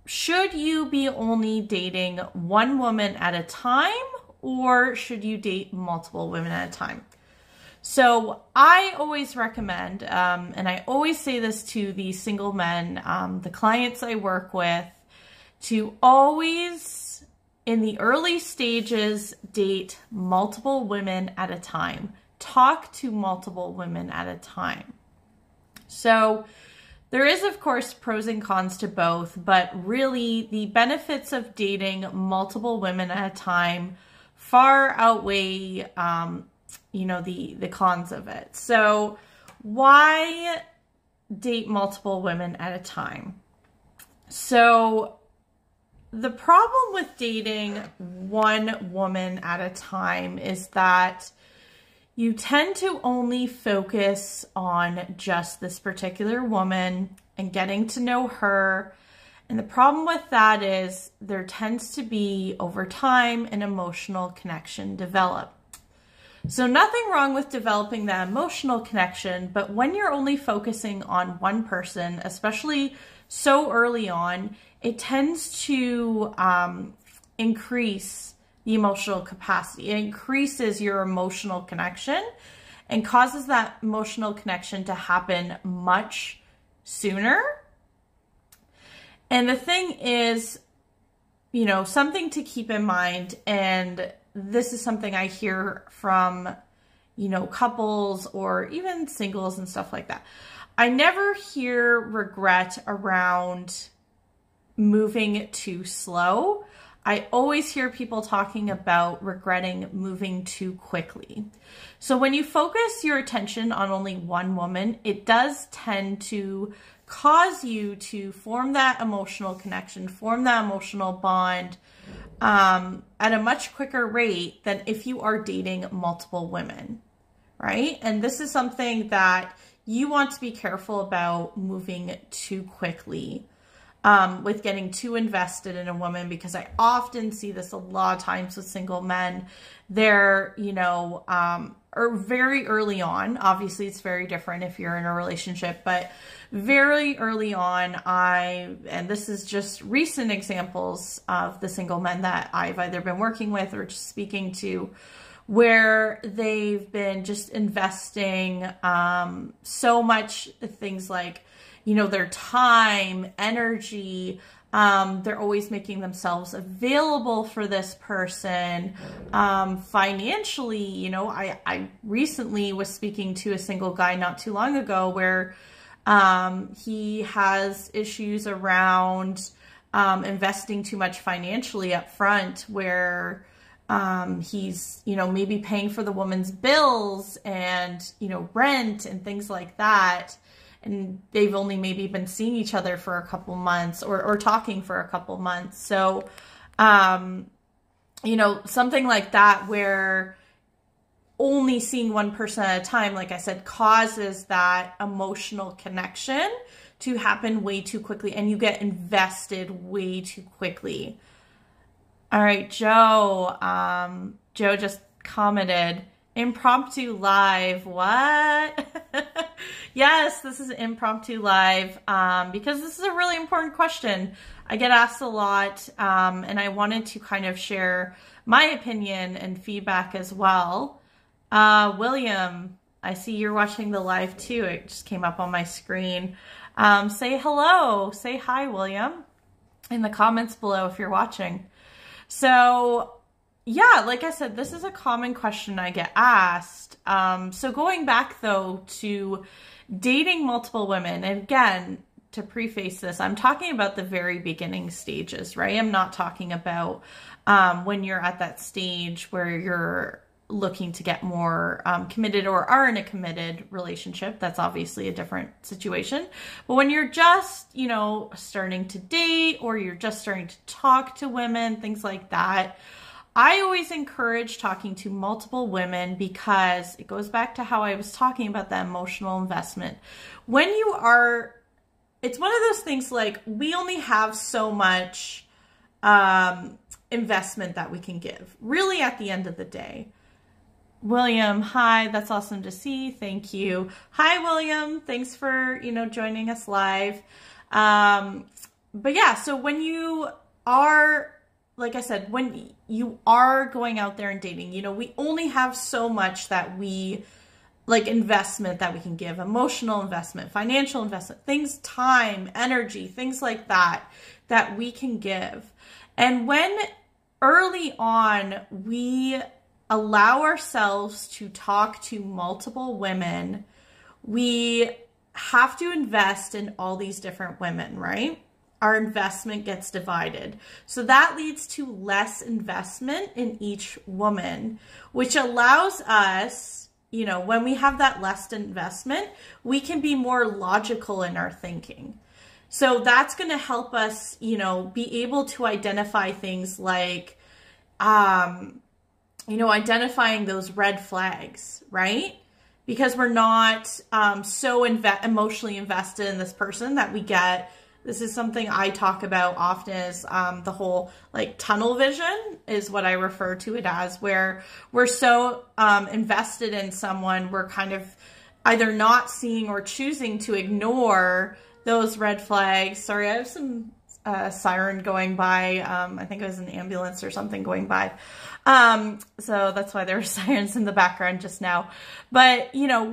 should you be only dating one woman at a time, or should you date multiple women at a time? So I always recommend, and I always say this to the single men, the clients I work with, to always, in the early stages, date multiple women at a time. Talk to multiple women at a time. So there is, of course, pros and cons to both, but really the benefits of dating multiple women at a time far outweigh, you know, the cons of it. So why date multiple women at a time? So the problem with dating one woman at a time is that you tend to only focus on just this particular woman and getting to know her. And the problem with that is there tends to be, over time, an emotional connection develop. So nothing wrong with developing that emotional connection, but when you're only focusing on one person, especially so early on, it tends to increase the emotional capacity. It increases your emotional connection and causes that emotional connection to happen much sooner. And the thing is, you know, something to keep in mind, and this is something I hear from, you know, couples or even singles and stuff like that. I never hear regret around moving too slow. I always hear people talking about regretting moving too quickly. So when you focus your attention on only one woman, it does tend to cause you to form that emotional connection, form that emotional bond at a much quicker rate than if you are dating multiple women, right? And this is something that you want to be careful about, moving too quickly. With getting too invested in a woman, because I often see this a lot of times with single men. They're, you know, or very early on, obviously it's very different if you're in a relationship, but very early on, and this is just recent examples of the single men that I've either been working with or just speaking to, where they've been just investing so much things like, you know, their time, energy. They're always making themselves available for this person. Financially, you know, I recently was speaking to a single guy not too long ago where he has issues around investing too much financially up front, where he's, you know, maybe paying for the woman's bills and, you know, rent and things like that. And they've only maybe been seeing each other for a couple months or talking for a couple months. So, you know, something like that where only seeing one person at a time, like I said, causes that emotional connection to happen way too quickly, and you get invested way too quickly. All right, Joe. Joe just commented, impromptu live. What? Yes, this is impromptu live because this is a really important question. I get asked a lot, and I wanted to kind of share my opinion and feedback as well. William, I see you're watching the live too. It just came up on my screen. Say hello. Say hi, William, in the comments below if you're watching. So yeah, like I said, this is a common question I get asked. So going back though to dating multiple women, and again, to preface this, I'm talking about the very beginning stages, right? I'm not talking about when you're at that stage where you're looking to get more committed or are in a committed relationship. That's obviously a different situation. But when you're just, you know, starting to date, or you're just starting to talk to women, things like that, I always encourage talking to multiple women, because it goes back to how I was talking about that emotional investment. When you are, it's one of those things like, we only have so much investment that we can give, really, at the end of the day. William, hi, that's awesome to see. Thank you. Hi, William. Thanks for, you know, joining us live. but yeah, so when you are, like I said, when you are going out there and dating, you know, we only have so much that we, like, investment that we can give, emotional investment, financial investment, things, time, energy, things like that, that we can give. And when early on we allow ourselves to talk to multiple women, we have to invest in all these different women, right? Our investment gets divided. So that leads to less investment in each woman, which allows us, you know, when we have that less investment, we can be more logical in our thinking. So that's going to help us, you know, be able to identify things like, you know, identifying those red flags, right? Because we're not so emotionally invested in this person that we get. This is something I talk about often, is the whole, like, tunnel vision is what I refer to it as, where we're so invested in someone, we're kind of either not seeing or choosing to ignore those red flags. Sorry, I have some siren going by. I think it was an ambulance or something going by. So that's why there were sirens in the background just now. But, you know,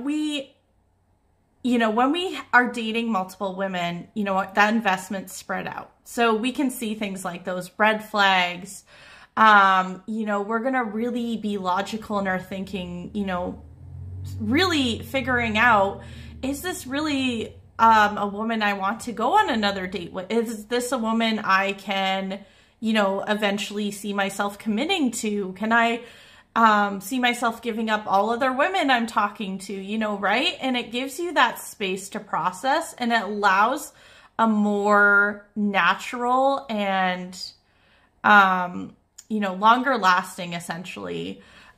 when we are dating multiple women, you know, that investment's spread out. So we can see things like those red flags. You know, we're going to really be logical in our thinking, you know, really figuring out, is this really a woman I want to go on another date with? Is this a woman I can, you know, eventually see myself committing to? Can I see myself giving up all other women I'm talking to, you know, right? And it gives you that space to process, and it allows a more natural and, you know, longer lasting, essentially,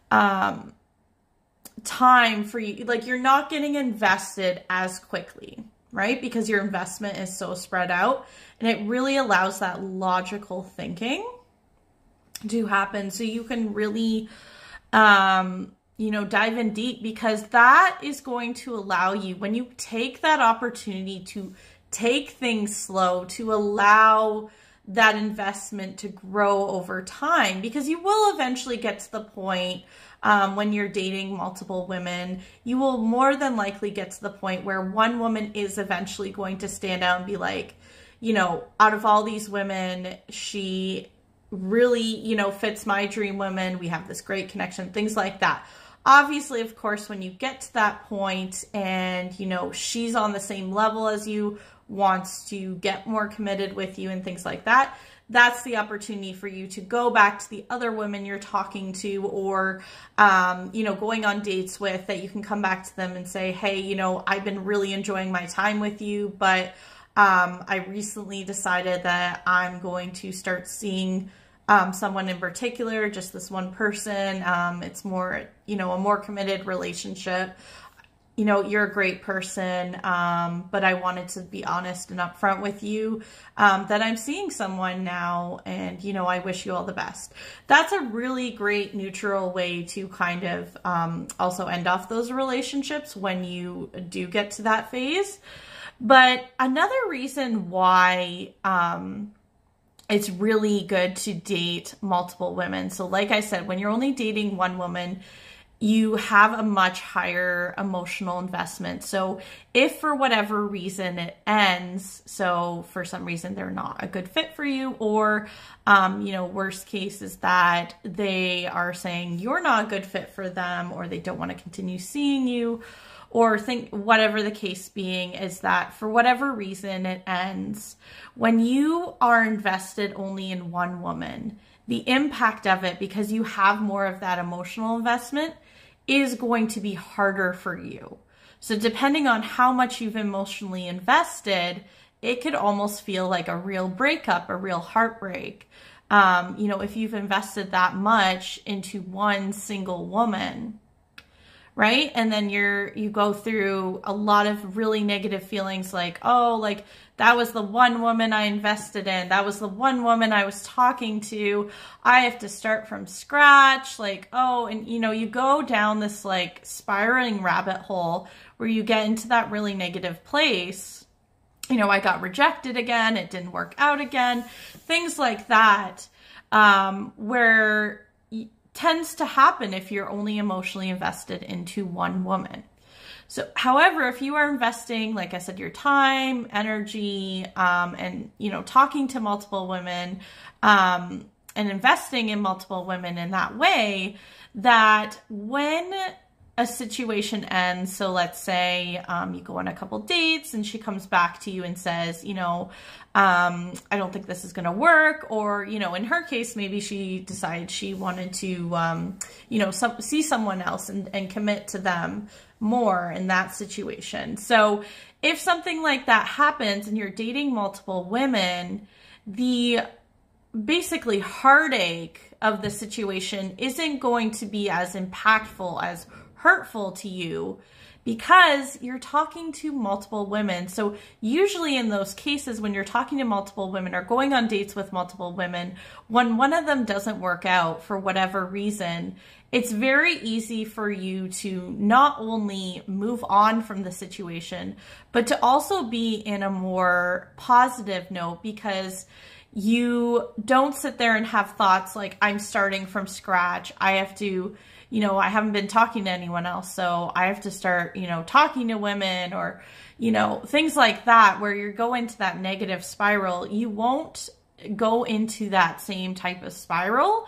time for you. Like, you're not getting invested as quickly, right? Because your investment is so spread out, and it really allows that logical thinking to happen. So you can really, you know, dive in deep, because that is going to allow you, when you take that opportunity to take things slow, to allow that investment to grow over time, because you will eventually get to the point, when you're dating multiple women, you will more than likely get to the point where one woman is eventually going to stand out and be like, you know, out of all these women, she really, you know, fits my dream woman. We have this great connection, things like that. Obviously, of course, when you get to that point and, you know, she's on the same level as you, wants to get more committed with you and things like that, that's the opportunity for you to go back to the other women you're talking to, or, you know, going on dates with, that you can come back to them and say, hey, you know, I've been really enjoying my time with you, but I recently decided that I'm going to start seeing someone in particular, just this one person. It's more, you know, a more committed relationship. You know, you're a great person, but I wanted to be honest and upfront with you that I'm seeing someone now, and, you know, I wish you all the best. That's a really great neutral way to kind of also end off those relationships when you do get to that phase. But another reason why it's really good to date multiple women. So like I said, when you're only dating one woman, you have a much higher emotional investment. So if for whatever reason it ends, so for some reason they're not a good fit for you, or, you know, worst case is that they are saying you're not a good fit for them, or they don't want to continue seeing you, or think whatever the case being, is that for whatever reason it ends, when you are invested only in one woman, the impact of it, because you have more of that emotional investment, is going to be harder for you. So depending on how much you've emotionally invested, it could almost feel like a real breakup, a real heartbreak. You know, if you've invested that much into one single woman, right? And then you go through a lot of really negative feelings, like, oh, like, that was the one woman I invested in. That was the one woman I was talking to. I have to start from scratch. Like, oh, and, you know, you go down this, like, spiraling rabbit hole where you get into that really negative place. you know, I got rejected again, it didn't work out again, things like that, where tends to happen if you're only emotionally invested into one woman. So, however, if you are investing, like I said, your time, energy, and, you know, talking to multiple women, and investing in multiple women in that way, that when a situation ends, so let's say you go on a couple dates and she comes back to you and says, you know, I don't think this is going to work, or, you know, in her case, maybe she decided she wanted to, you know, see someone else and commit to them more in that situation. So if something like that happens and you're dating multiple women, the basically heartache of the situation isn't going to be as impactful, as hurtful to you, because you're talking to multiple women. So usually in those cases, when you're talking to multiple women or going on dates with multiple women, when one of them doesn't work out for whatever reason, it's very easy for you to not only move on from the situation, but to also be in a more positive note, because you don't sit there and have thoughts like, I'm starting from scratch. I have to, you know, I haven't been talking to anyone else, so I have to start, you know, talking to women, or, you know, things like that, where you go into that negative spiral. You won't go into that same type of spiral.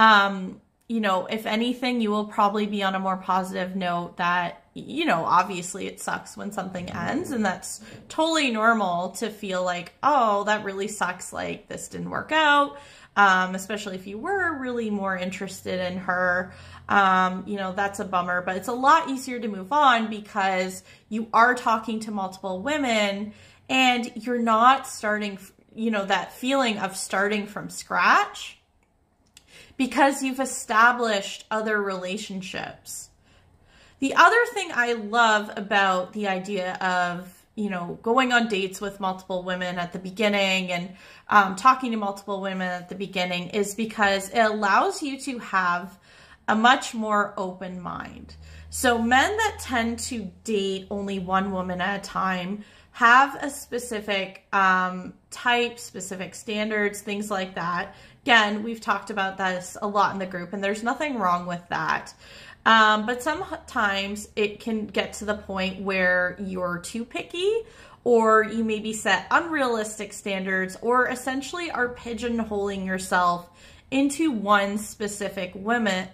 You know, if anything, you will probably be on a more positive note that, you know, obviously it sucks when something ends, and that's totally normal to feel like, oh, that really sucks, like this didn't work out, especially if you were really more interested in her. You know, that's a bummer, but it's a lot easier to move on because you are talking to multiple women and you're not starting, you know, that feeling of starting from scratch, because you've established other relationships. The other thing I love about the idea of, you know, going on dates with multiple women at the beginning and talking to multiple women at the beginning is because it allows you to have a much more open mind. So men that tend to date only one woman at a time have a specific type, specific standards, things like that. Again, we've talked about this a lot in the group, and there's nothing wrong with that. But sometimes it can get to the point where you're too picky, or you maybe set unrealistic standards, or essentially are pigeonholing yourself into one specific woman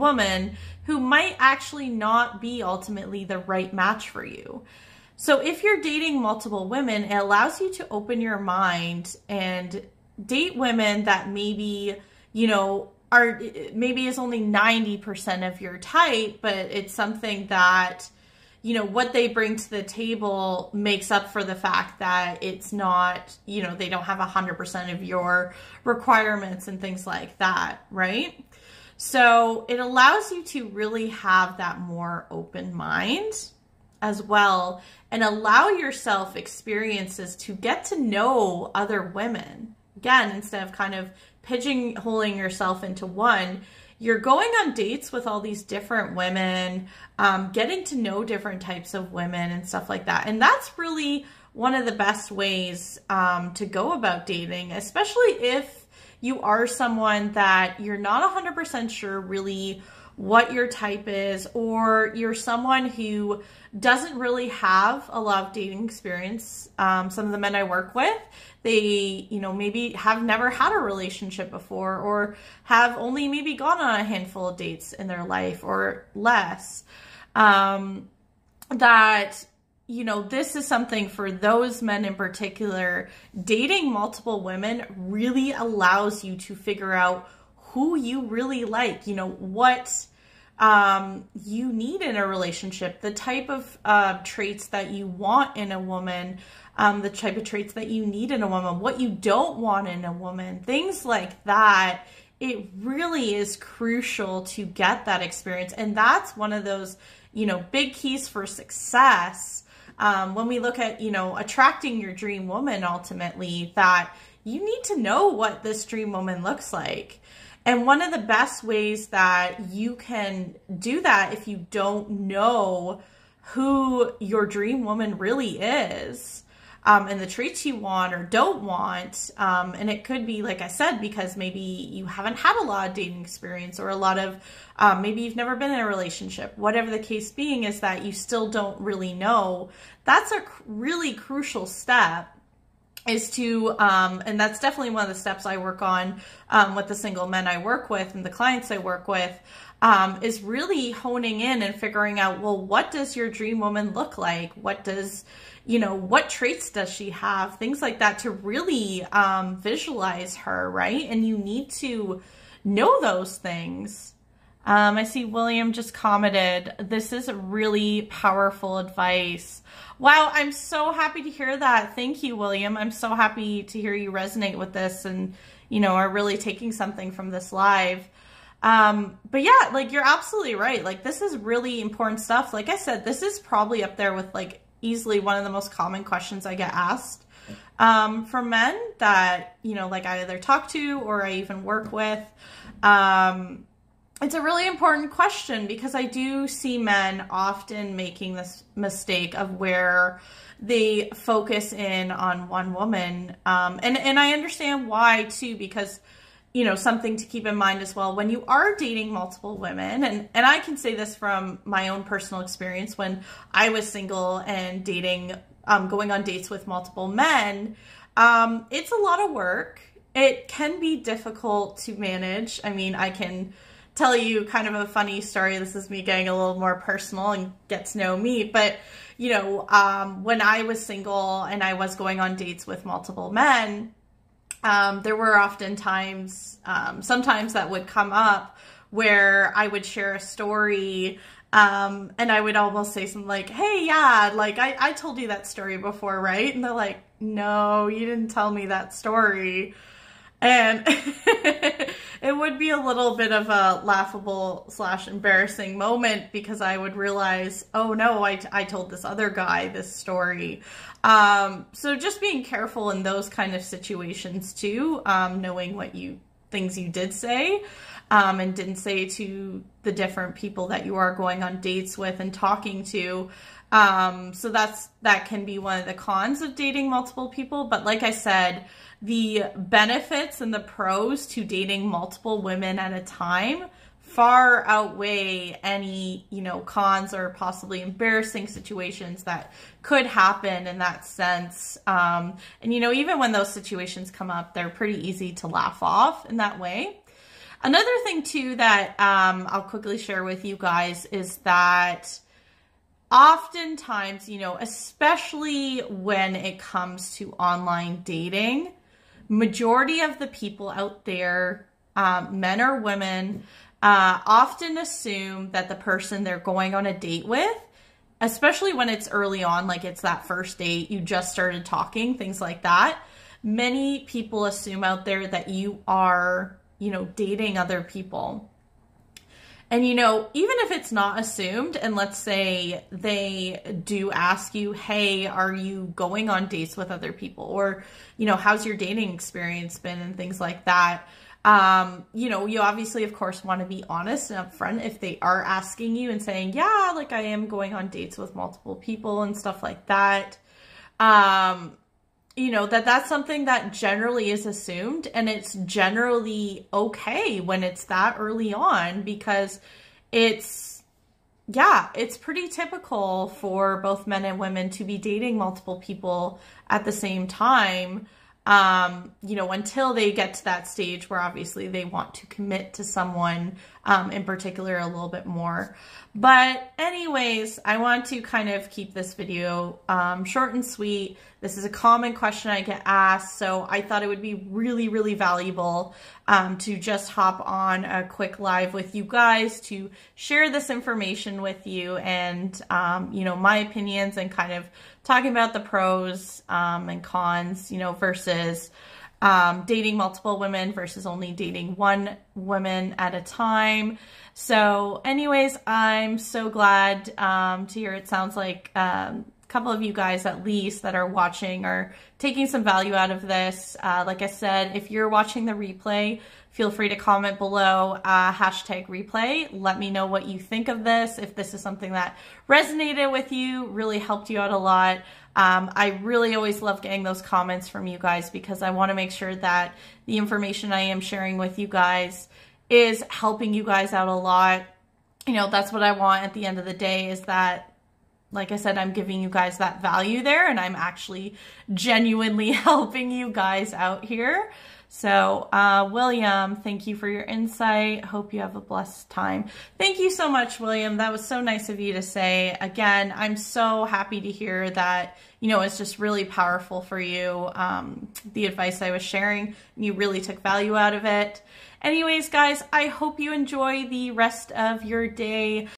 who might actually not be ultimately the right match for you. So if you're dating multiple women, it allows you to open your mind and date women that maybe, you know, maybe is only 90% of your type, but it's something that, you know, what they bring to the table makes up for the fact that it's not, you know, they don't have 100% of your requirements and things like that, right? So it allows you to really have that more open mind as well, and allow yourself experiences to get to know other women. Again, instead of kind of pigeonholing yourself into one, you're going on dates with all these different women, getting to know different types of women and stuff like that. And that's really one of the best ways to go about dating, especially if you are someone that you're not 100% sure really what your type is, or you're someone who doesn't really have a lot of dating experience. Some of the men I work with, they, you know, maybe have never had a relationship before, or have only maybe gone on a handful of dates in their life or less. That, you know, this is something for those men in particular. Dating multiple women really allows you to figure out who you really like, you know, what you need in a relationship, the type of traits that you want in a woman, the type of traits that you need in a woman, what you don't want in a woman, things like that. It really is crucial to get that experience. And that's one of those, you know, big keys for success. When we look at, you know, attracting your dream woman, ultimately, that you need to know what this dream woman looks like. And one of the best ways that you can do that, if you don't know who your dream woman really is, and the traits you want or don't want. And it could be, like I said, because maybe you haven't had a lot of dating experience, or a lot of, maybe you've never been in a relationship. Whatever the case being is that you still don't really know. That's a really crucial step, is to, and that's definitely one of the steps I work on with the single men I work with and the clients I work with, is really honing in and figuring out, well, what does your dream woman look like? What does, what traits does she have? Things like that, to really visualize her, right? And you need to know those things. I see William just commented, this is really powerful advice. Wow, I'm so happy to hear that. Thank you, William. I'm so happy to hear you resonate with this and, are really taking something from this live. But yeah, like, you're absolutely right. Like, this is really important stuff. Like I said, this is probably up there with, like, easily one of the most common questions I get asked from men that, like, I either talk to or I even work with. It's a really important question, because I do see men often making this mistake of where they focus in on one woman. And I understand why too, because, something to keep in mind as well, when you are dating multiple women, and I can say this from my own personal experience when I was single and dating, going on dates with multiple men, it's a lot of work. It can be difficult to manage. I mean, I can tell you kind of a funny story. This is me getting a little more personal and get to know me. But, when I was single and I was going on dates with multiple men, there were often times, sometimes that would come up where I would share a story, and I would almost say something like, hey, yeah, like I told you that story before, right? And they're like, no, you didn't tell me that story. And it would be a little bit of a laughable / embarrassing moment, because I would realize, oh no, I told this other guy this story. So just being careful in those kind of situations too, knowing what things you did say, and didn't say to the different people that you are going on dates with and talking to. So that can be one of the cons of dating multiple people. But like I said, the benefits and the pros to dating multiple women at a time far outweigh any, cons or possibly embarrassing situations that could happen in that sense. And, even when those situations come up, they're pretty easy to laugh off in that way. Another thing too that I'll quickly share with you guys is that oftentimes, especially when it comes to online dating, majority of the people out there, men or women, often assume that the person they're going on a date with, especially when it's early on, like it's that first date, you just started talking, things like that. Many people assume out there that you are, dating other people. And, even if it's not assumed, and let's say they do ask you, hey, are you going on dates with other people? Or, how's your dating experience been, and things like that. You obviously, of course, want to be honest and upfront if they are asking you and saying, yeah, like I am going on dates with multiple people and stuff like that. That's something that generally is assumed, and it's generally okay when it's that early on, because it's pretty typical for both men and women to be dating multiple people at the same time, until they get to that stage where obviously they want to commit to someone in particular a little bit more. But anyways, I want to kind of keep this video short and sweet. This is a common question I get asked, so I thought it would be really, really valuable to just hop on a quick live with you guys to share this information with you, and my opinions, and kind of talking about the pros and cons, versus dating multiple women versus only dating one woman at a time. So anyways, I'm so glad to hear it sounds like couple of you guys at least that are watching are taking some value out of this. Like I said, if you're watching the replay, feel free to comment below, hashtag replay. Let me know what you think of this, if this is something that resonated with you, really helped you out a lot. I really always love getting those comments from you guys because I want to make sure that the information I am sharing with you guys is helping you guys out a lot. You know, that's what I want at the end of the day, is that, like I said, I'm giving you guys that value there, and I'm actually genuinely helping you guys out here. So, William, thank you for your insight. Hope you have a blessed time. Thank you so much, William. That was so nice of you to say. Again, I'm so happy to hear that, you know, it's just really powerful for you, the advice I was sharing. You really took value out of it. Anyways, guys, I hope you enjoy the rest of your day.